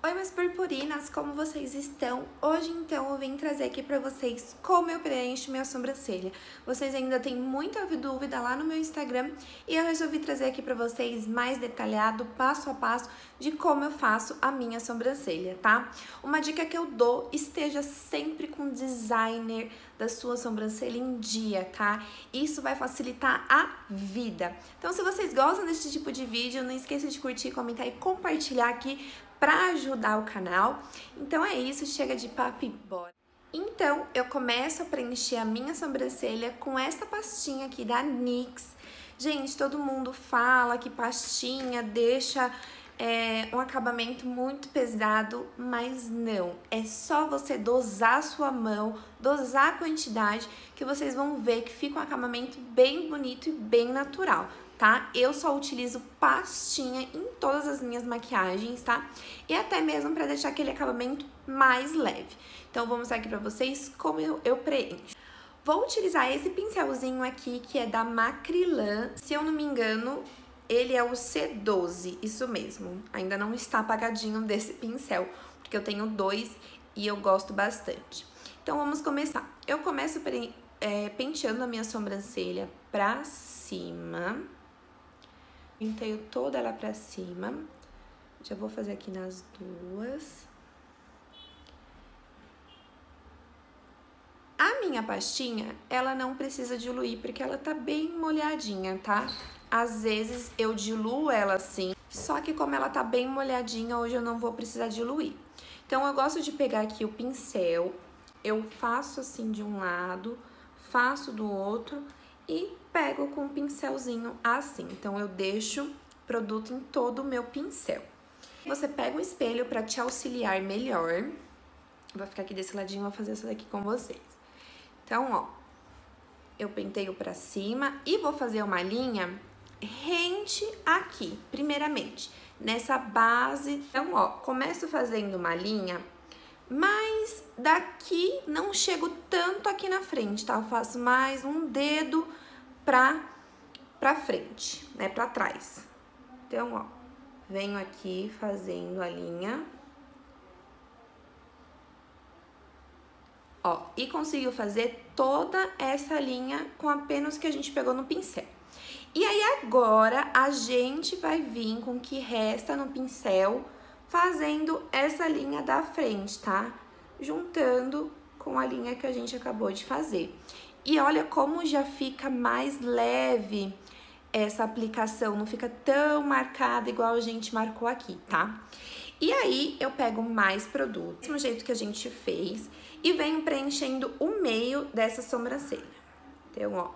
Oi, meus purpurinas, como vocês estão? Hoje, então, eu vim trazer aqui pra vocês como eu preencho minha sobrancelha. Vocês ainda têm muita dúvida lá no meu Instagram e eu resolvi trazer aqui pra vocês mais detalhado, passo a passo, de como eu faço a minha sobrancelha, tá? Uma dica que eu dou, esteja sempre com o designer da sua sobrancelha em dia, tá? Isso vai facilitar a vida. Então, se vocês gostam desse tipo de vídeo, não esqueça de curtir, comentar e compartilhar aqui para ajudar o canal. Então é isso, chega de papo e bora! Então, eu começo a preencher a minha sobrancelha com essa pastinha aqui da NYX. Gente, todo mundo fala que pastinha deixa um acabamento muito pesado, mas não. É só você dosar a sua mão, dosar a quantidade, que vocês vão ver que fica um acabamento bem bonito e bem natural, tá? Eu só utilizo pastinha em todas as minhas maquiagens, tá? E até mesmo para deixar aquele acabamento mais leve. Então, vou mostrar aqui pra vocês como eu preencho. Vou utilizar esse pincelzinho aqui, que é da Macrylan. Se eu não me engano, ele é o C12, isso mesmo. Ainda não está apagadinho desse pincel, porque eu tenho dois e eu gosto bastante. Então, vamos começar. Eu começo penteando a minha sobrancelha pra cima. Penteio toda ela pra cima. Já vou fazer aqui nas duas. A minha pastinha, ela não precisa diluir, porque ela tá bem molhadinha, tá? Às vezes eu diluo ela assim, só que como ela tá bem molhadinha, hoje eu não vou precisar diluir. Então, eu gosto de pegar aqui o pincel, eu faço assim de um lado, faço do outro e pego com o pincelzinho assim. Então, eu deixo produto em todo o meu pincel. Você pega um espelho pra te auxiliar melhor. Vou ficar aqui desse ladinho, vou fazer isso daqui com vocês. Então, ó, eu penteio pra cima e vou fazer uma linha rente aqui, primeiramente, nessa base. Então, ó, começo fazendo uma linha, mas daqui não chego tanto aqui na frente, tá? Eu faço mais um dedo pra frente, né, pra trás. Então, ó, venho aqui fazendo a linha. Ó, e consigo fazer toda essa linha com apenas o que a gente pegou no pincel. E aí, agora, a gente vai vir com o que resta no pincel, fazendo essa linha da frente, tá? Juntando com a linha que a gente acabou de fazer. E olha como já fica mais leve essa aplicação, não fica tão marcada igual a gente marcou aqui, tá? E aí, eu pego mais produto, do mesmo jeito que a gente fez, e venho preenchendo o meio dessa sobrancelha. Então, ó,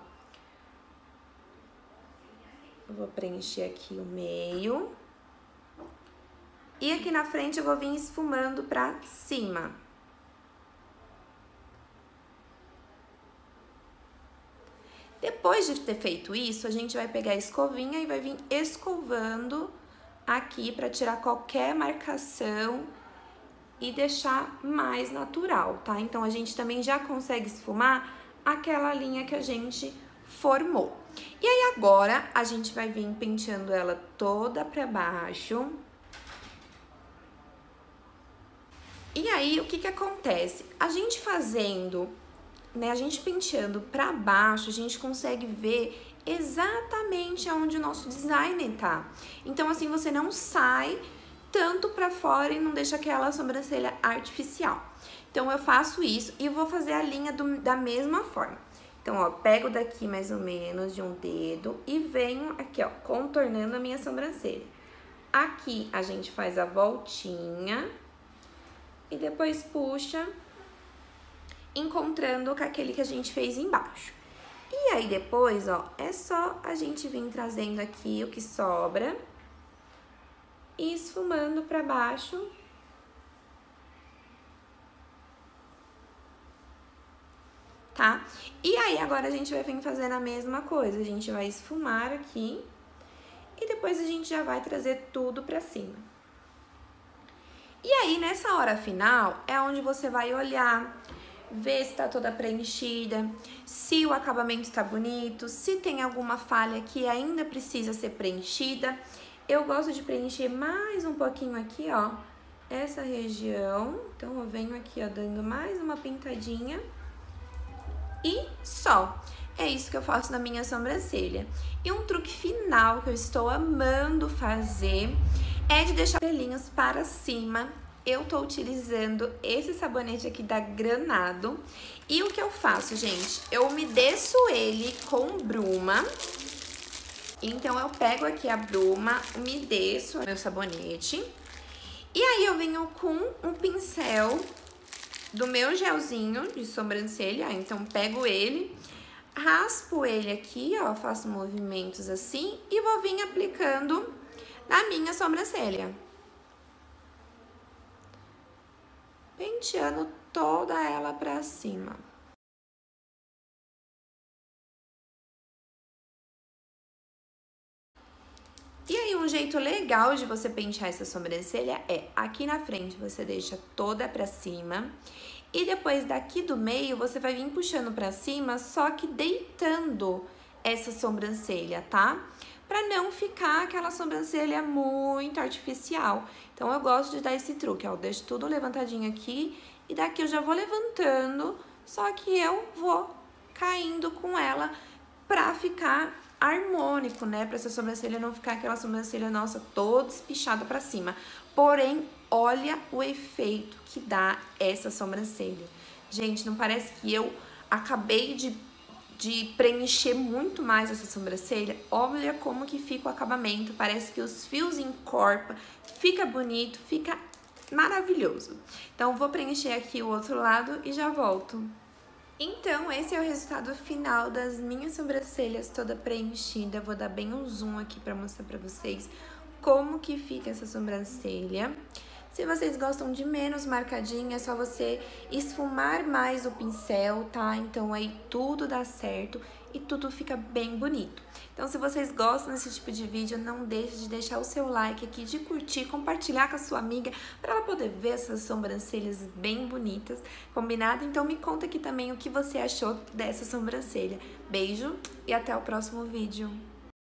eu vou preencher aqui o meio. E aqui na frente eu vou vir esfumando pra cima. Depois de ter feito isso, a gente vai pegar a escovinha e vai vir escovando aqui pra tirar qualquer marcação e deixar mais natural, tá? Então, a gente também já consegue esfumar aquela linha que a gente formou. E aí, agora, a gente vai vir penteando ela toda pra baixo. E aí, o que que acontece? A gente fazendo, né, a gente penteando pra baixo, a gente consegue ver exatamente onde o nosso designer tá. Então, assim, você não sai tanto pra fora e não deixa aquela sobrancelha artificial. Então, eu faço isso e vou fazer a linha da mesma forma. Então, ó, pego daqui mais ou menos de um dedo e venho aqui, ó, contornando a minha sobrancelha. Aqui, a gente faz a voltinha e depois puxa, encontrando com aquele que a gente fez embaixo. E aí, depois, ó, é só a gente vir trazendo aqui o que sobra e esfumando pra baixo. Tá? E aí, agora a gente vai vir fazendo a mesma coisa. A gente vai esfumar aqui e depois a gente já vai trazer tudo pra cima. E aí, nessa hora final, é onde você vai olhar, ver se tá toda preenchida, se o acabamento tá bonito, se tem alguma falha que ainda precisa ser preenchida. Eu gosto de preencher mais um pouquinho aqui, ó, essa região. Então, eu venho aqui, ó, dando mais uma pintadinha e só. É isso que eu faço na minha sobrancelha. E um truque final que eu estou amando fazer é de deixar os pelinhos para cima. Eu tô utilizando esse sabonete aqui da Granado. E o que eu faço, gente? Eu umedeço ele com bruma. Então, eu pego aqui a bruma, umedeço meu sabonete. E aí, eu venho com um pincel do meu gelzinho de sobrancelha. Então, pego ele, raspo ele aqui, ó, faço movimentos assim e vou vir aplicando na minha sobrancelha. Penteando toda ela pra cima. E aí, um jeito legal de você pentear essa sobrancelha é aqui na frente você deixa toda pra cima e depois daqui do meio você vai vir puxando pra cima, só que deitando essa sobrancelha, tá? Pra não ficar aquela sobrancelha muito artificial. Então, eu gosto de dar esse truque, ó, eu deixo tudo levantadinho aqui e daqui eu já vou levantando, só que eu vou caindo com ela pra ficar harmônico, né? Pra essa sobrancelha não ficar aquela sobrancelha, nossa, toda espichada pra cima. Porém, olha o efeito que dá essa sobrancelha. Gente, não parece que eu acabei de preencher muito mais essa sobrancelha? Olha como que fica o acabamento, parece que os fios encorpam, fica bonito, fica maravilhoso. Então, vou preencher aqui o outro lado e já volto. Então, esse é o resultado final das minhas sobrancelhas toda preenchida. Vou dar bem um zoom aqui pra mostrar pra vocês como que fica essa sobrancelha. Se vocês gostam de menos marcadinha, é só você esfumar mais o pincel, tá? Então, aí tudo dá certo e tudo fica bem bonito. Então, se vocês gostam desse tipo de vídeo, não deixe de deixar o seu like aqui, de curtir, compartilhar com a sua amiga, para ela poder ver essas sobrancelhas bem bonitas, combinado? Então, me conta aqui também o que você achou dessa sobrancelha. Beijo e até o próximo vídeo.